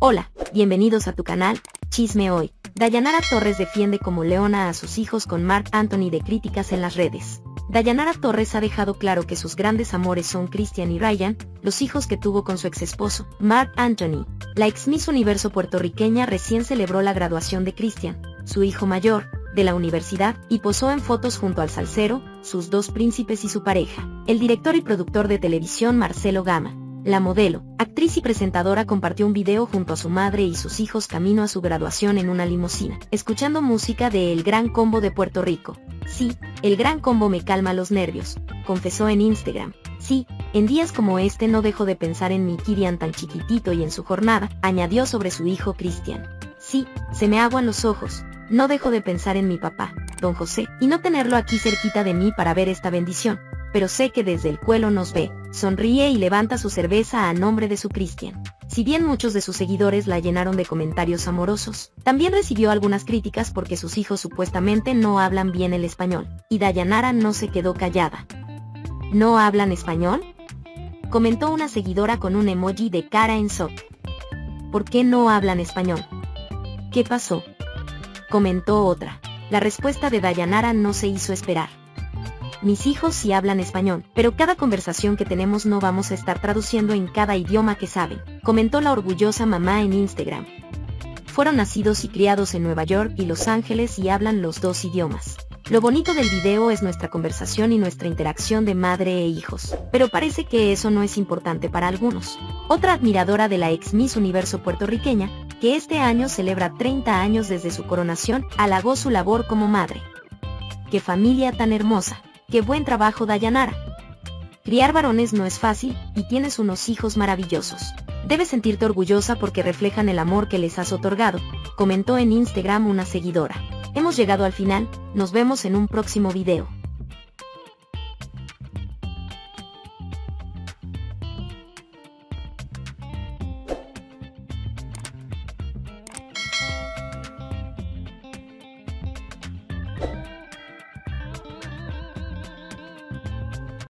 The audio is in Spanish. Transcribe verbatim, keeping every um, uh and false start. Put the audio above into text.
Hola, bienvenidos a tu canal, Chisme Hoy. Dayanara Torres defiende como leona a sus hijos con Marc Anthony de críticas en las redes. Dayanara Torres ha dejado claro que sus grandes amores son Christian y Ryan, los hijos que tuvo con su ex esposo, Marc Anthony. La ex Miss Universo puertorriqueña recién celebró la graduación de Christian, su hijo mayor, de la universidad, y posó en fotos junto al salsero, sus dos príncipes y su pareja. El director y productor de televisión Marcelo Gama, la modelo, actriz y presentadora, compartió un video junto a su madre y sus hijos camino a su graduación en una limusina, escuchando música de El Gran Combo de Puerto Rico. Sí, El Gran Combo me calma los nervios, confesó en Instagram. Sí, en días como este no dejo de pensar en mi Kirian tan chiquitito y en su jornada, añadió sobre su hijo Christian. Sí, se me aguan los ojos, no dejo de pensar en mi papá, don José, y no tenerlo aquí cerquita de mí para ver esta bendición. Pero sé que desde el cuelo nos ve, sonríe y levanta su cerveza a nombre de su Christian. Si bien muchos de sus seguidores la llenaron de comentarios amorosos, también recibió algunas críticas porque sus hijos supuestamente no hablan bien el español, y Dayanara no se quedó callada. ¿No hablan español?, comentó una seguidora con un emoji de cara en shock. ¿Por qué no hablan español? ¿Qué pasó?, comentó otra. La respuesta de Dayanara no se hizo esperar. Mis hijos sí hablan español, pero cada conversación que tenemos no vamos a estar traduciendo en cada idioma que saben, comentó la orgullosa mamá en Instagram. Fueron nacidos y criados en Nueva York y Los Ángeles y hablan los dos idiomas. Lo bonito del video es nuestra conversación y nuestra interacción de madre e hijos, pero parece que eso no es importante para algunos. Otra admiradora de la ex Miss Universo puertorriqueña, que este año celebra treinta años desde su coronación, halagó su labor como madre. ¡Qué familia tan hermosa! ¡Qué buen trabajo, Dayanara! Criar varones no es fácil, y tienes unos hijos maravillosos. Debes sentirte orgullosa porque reflejan el amor que les has otorgado, comentó en Instagram una seguidora. Hemos llegado al final, nos vemos en un próximo video.